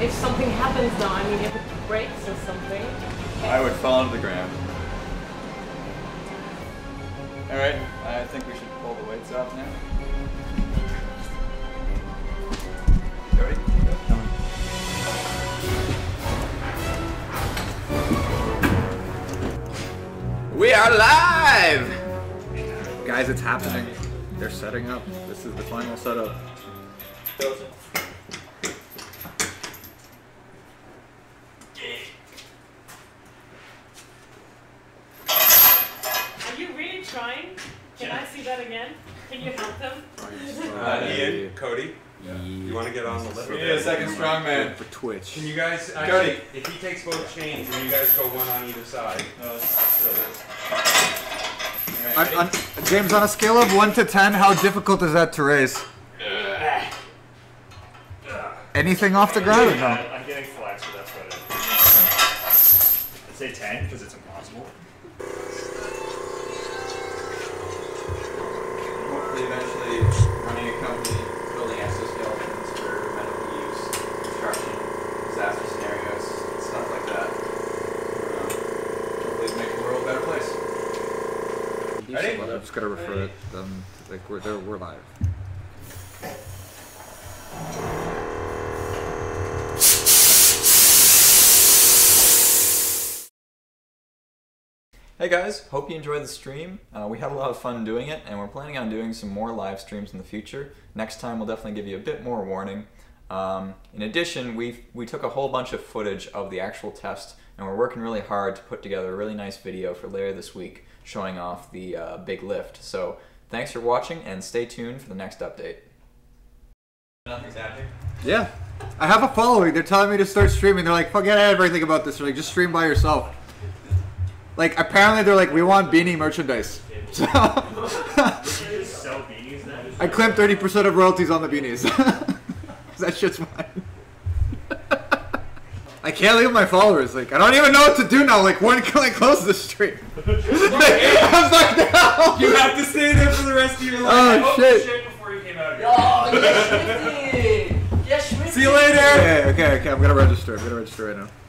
if something happens though, I mean, if it breaks or something. I would fall into the ground. Alright, I think we should pull the weights off now. Ready? We are live! Guys, it's happening. They're setting up. This is the final setup. Are you really trying? Can I see that again? Can you help them? Ian, Cody, you want to get on the lift? We need a second strongman for Twitch. Can you guys actually, if he takes both chains, will you guys go one on either side? James, on a scale of 1 to 10, how difficult is that to raise? Anything off the ground or no? I'm getting flex, but that's what it is. I'd say 10 because it's impossible. Hopefully eventually running a company, building exoskeletons for medical use, construction, disaster scenarios, stuff like that. Hopefully make the world a better place. Ready? I'm just gonna refer it them like we're live. Hey guys, hope you enjoyed the stream. We had a lot of fun doing it, and we're planning on doing some more live streams in the future. Next time we'll definitely give you a bit more warning. In addition, we took a whole bunch of footage of the actual test, and we're working really hard to put together a really nice video for later this week showing off the big lift. So thanks for watching, and stay tuned for the next update. Nothing's happening? Yeah. I have a following. They're telling me to start streaming. They're like, forget everything about this. They're like, just stream by yourself. Like, apparently they're like, we want beanie merchandise. So I claim 30% of royalties on the beanies. That shit's mine. I can't leave my followers. Like, I don't even know what to do now. Like, when can I close the stream? I'm like, no. You have to stay there for the rest of your life. Oh, shit. Before you came out here. Oh, yes, Schmitty! Yes, Schmitty! See you later! Okay, I'm gonna register. I'm gonna register right now.